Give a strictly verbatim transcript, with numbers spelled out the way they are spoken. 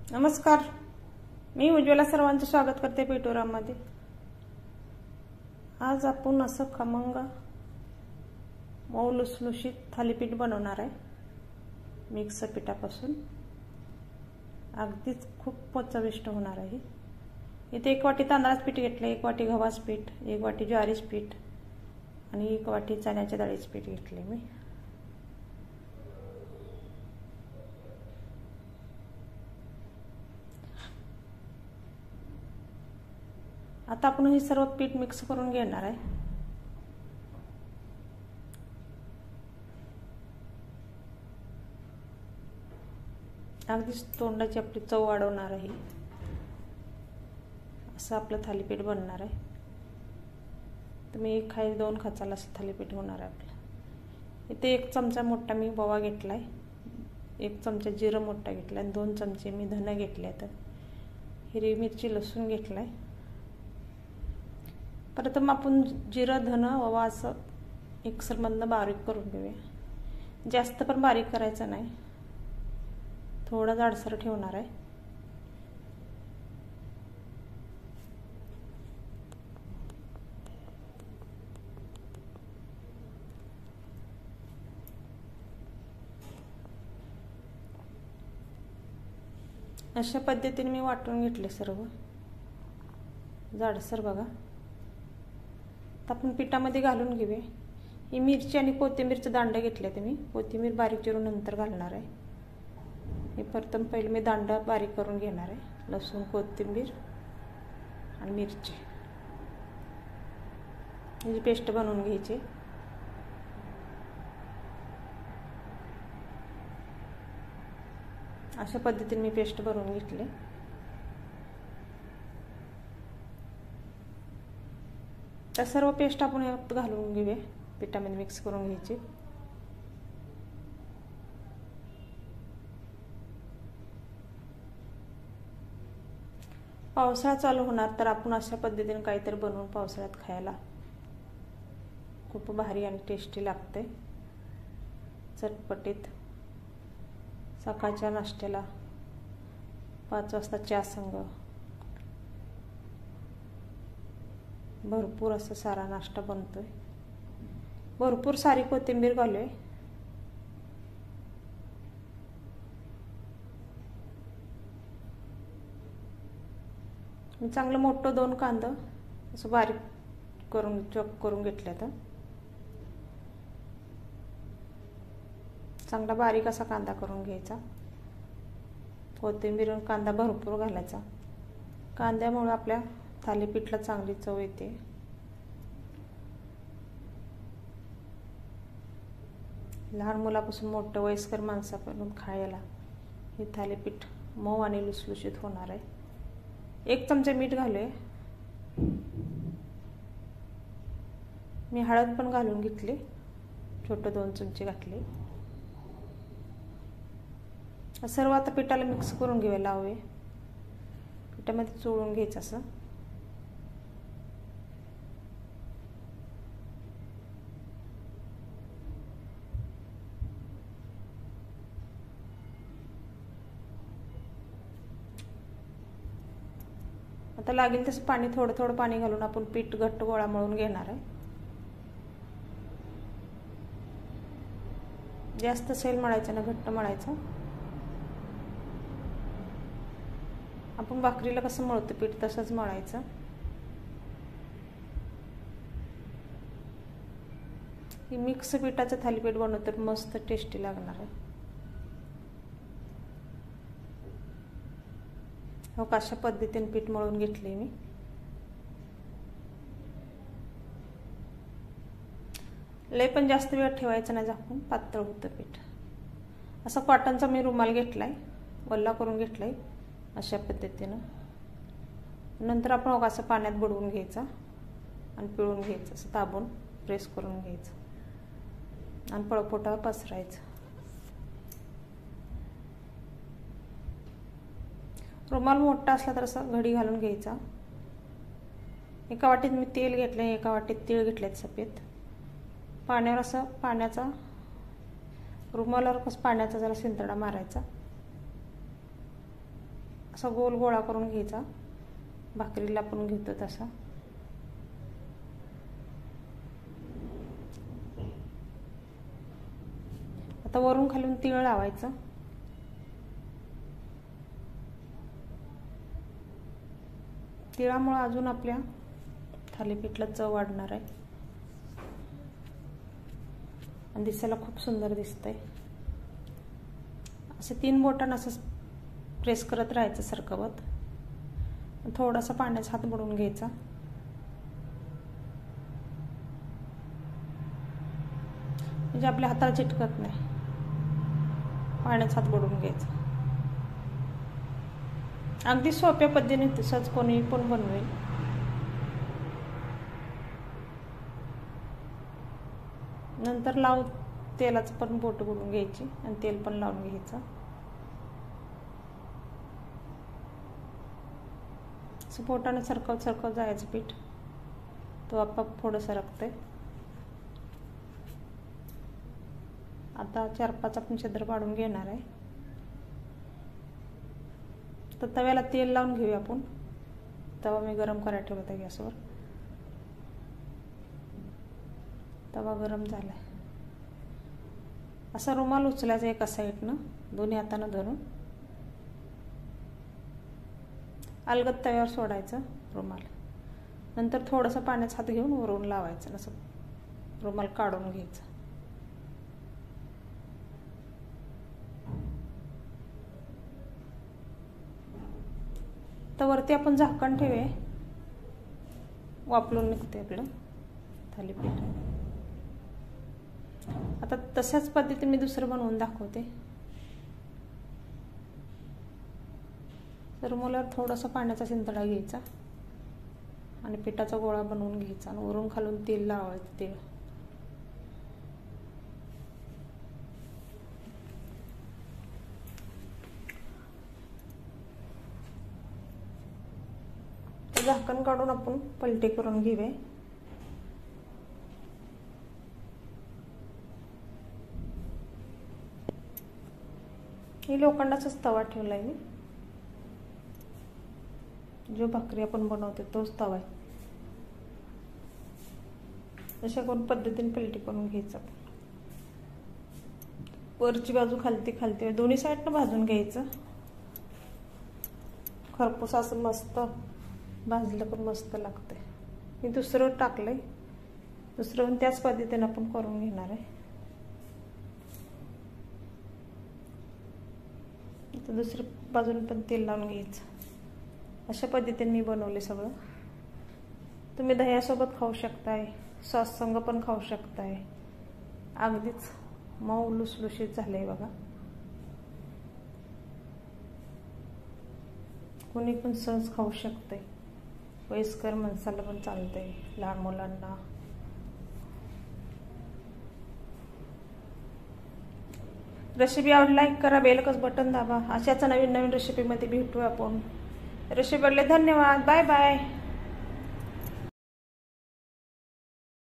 नमस्कार, मी उज्ज्वला सर्वांचं स्वागत करते पेटोरामध्ये। आज आपण असं खमंग मऊ लुसलुशीत थालीपीठ बनवणार आहे। मिक्स पिठापासून अगदीच खूप चविष्ट होणार आहे। इथे एक वाटी तांदळाचं पीठ घेतले, एक वाटी गव्हाचं पीठ, एक वाटी ज्वारीचं पीठ आणि एक वाटी चण्याच्या डाळीचं पीठ घेतले मी। आता आपण हे सर्व पीठ मिक्स करून घेणार आहे। अगदीच तोंडाची आपली चव वाढवणार आहे असं आपलं थालीपीठ बनणार आहे। तुम्ही एक खाई दोन खाचाल असं थालीपीठ होणार आहे आपलं। इथे एक चमचा मोठा मी ओवा घेतलाय, एक चमचा जिरं मोठा घेतलाय आणि दोन चमचे मी धने घेतले आहेत। हिरवी मिरची लसूण घेतलाय। प्रथम आपण जिरं धन ओवा असं मिक्सरमधनं बारीक करून घेऊया। जास्त पण बारीक करायचं नाही, थोडं जाडसर ठेवणार आहे। अशा पद्धतीने मी वाटून घेतले सर्व जाडसर बघा। आपण पिठामध्ये घालून घेऊया। ही मिरची आणि कोथिंबीरचे दांडे घेतले ते मी, कोथिंबीर बारीक चिरून नंतर घालणार आहे। हे प्रथम पहिले मी दांडा बारीक करून घेणार आहे। लसूण, कोथिंबीर आणि मिरची ही पेस्ट बनवून घ्यायची। अशा पद्धतीने मी पेस्ट बनवून घेतली। त्या सर्व पेस्ट आपण यात घालून घेऊया, पिठामध्ये मिक्स करून घ्यायची। पावसाळा चालू होणार तर आपण अशा पद्धतीने काहीतरी बनवून पावसाळ्यात खायला खूप भारी आणि टेस्टी लागते। चटपटीत सकाळच्या नाश्त्याला पाच वाजता चहा संग भरपूर असं सारा नाश्ता बनतोय। भरपूर सारी कोथिंबीर घालूया। मी चांगलं मोठं दोन कांदा असं बारीक करून चॉप करून घेतले। तर चांगला बारीक असा कांदा करून घ्यायचा। कोथिंबीर आणि कांदा भरपूर घालायचा। कांद्यामुळे आपल्या थालीपीठला चांगली चव येते। लहान मुलापासून मोठं वयस्कर माणसापर्यंत खायला हे थालीपीठ मऊ आणि लुसलुशीत होणार आहे। एक चमचा मीठ घालूया। मी हळद पण घालून घेतली, छोटे दोन चमचे घातले। सर्व आता पिठाला मिक्स करून घेऊया, लावूया। पिठामध्ये चोळून घ्यायचं असं। आता लागेल तसं पाणी थोडं थोडं पाणी घालून आपण पीठ घट्ट गोळा मळून घेणार आहे। जास्त सैल मळायचं ना, घट्ट मळायचं। आपण भाकरीला कसं मळतो पीठ तसंच मळायचं। ही मिक्स पिठाचं थालीपीठ बनवलं तर मस्त टेस्टी लागणार आहे। हो, अशा पद्धतीने पीठ मळून घेतले मी। लय पण जास्त वेळ ठेवायचं नाही, झाकून पातळ होतं पीठ। असा कॉटनचा मी रुमाल घेतलाय, वल्ला करून घेतलाय अशा पद्धतीनं। नंतर आपण असं पाण्यात बुडवून घ्यायचं आणि पिळून घ्यायचं, असं दाबून प्रेस करून घ्यायचं आणि पळपोटावर पसरायचं। रुमाल मोठा असला तर असं घडी घालून घ्यायचा। एका वाटीत मी तेल घेतलं, एका वाटीत तीळ घेतलेत सफेद। पाण्यावर असं पाण्याचा रुमालावर कसं पाण्याचा जरा शिंतडा मारायचा असा गोल गोळा करून घ्यायचा, भाकरीला आपण घेतो तसा. आता वरून खालून तीळ लावायचं. तिळामुळे अजून आपल्या थालीपीठला चव वाढणार आहे आणि दिसायला खूप सुंदर दिसतंय. असं तीन बोटांना असं प्रेस करत राहायचं सरकवत. थोडासा पाण्याचा हात बुडवून घ्यायचा. म्हणजे आपल्या हाताला चिटकत नाही. पाण्याचा हात बुडवून घ्यायचा. अगदी सोप्या पद्धतीने तसंच कोणी पण बनवेल. नंतर लाव तेलाचं पण बोट बुडवून घ्यायची आणि तेल पण लावून घ्यायचं. असं बोटाने सरकवत सरकवत जायचं पीठ. तो आपोआप थोडं सरकतंय. आता चार पाच आपण छिद्र पाडून घेणार आहे. तर तव्याला तेल लावून घेऊया आपण. तवा मी गरम करायला ठेवला होता गॅसवर. तवा गरम झालाय. असा रुमाल उचलायचा एका साईडनं, दोन्ही हातानं धरून अलगद तव्यावर सोडायचं रुमाल. नंतर थोडंसं पाण्याचा हात घेऊन वरून लावायचं. असं रुमाल काढून घ्यायचा. तर वरती आपण झाकण ठेवूया. वाफलून निघते आपलं थालीपीठ. आता तशाच पद्धतीने मी दुसरं बनवून दाखवते. तर रुमालावर थोडासा पाण्याचा शिंतडा घ्यायचा आणि पिठाचा गोळा बनवून घ्यायचा आणि वरून खालून तेल लावायचं. तेल झाकण काढून आपण पलटी करून घेऊया. ही लोखंडाचाच तवा ठेवलाय मी. जो भाकरी आपण बनवते तोच तवा आहे. अशा करून पद्धतीने पलटी करून घ्यायचं. वरची बाजू खालती खालती दोन्ही साईडनं भाजून घ्यायचं. खरपूस असं मस्त भाजलं पण मस्त लागतंय. मी दुसरं टाकलंय. दुसरं पण त्याच पद्धतीने आपण करून घेणार आहे. आता दुसऱ्या बाजूने पण तेल लावून घ्यायचं. अशा पद्धतीने मी बनवले सगळं. तुम्ही दह्यासोबत खाऊ शकताय, सॉस संग पण खाऊ शकताय. अगदीच मऊ लुसलुशीत झालंय बघा. कोणी पण सहज खाऊ शकते. वयस्कर माणसाला पण चालतंय, लहान मुलांना. रेसिपी आवडली लाईक करा, बेलकच बटन दाबा. अशाच नवीन नवीन रेसिपीमध्ये भेटू आपण. रेसिपी आवडली धन्यवाद. Bye bye.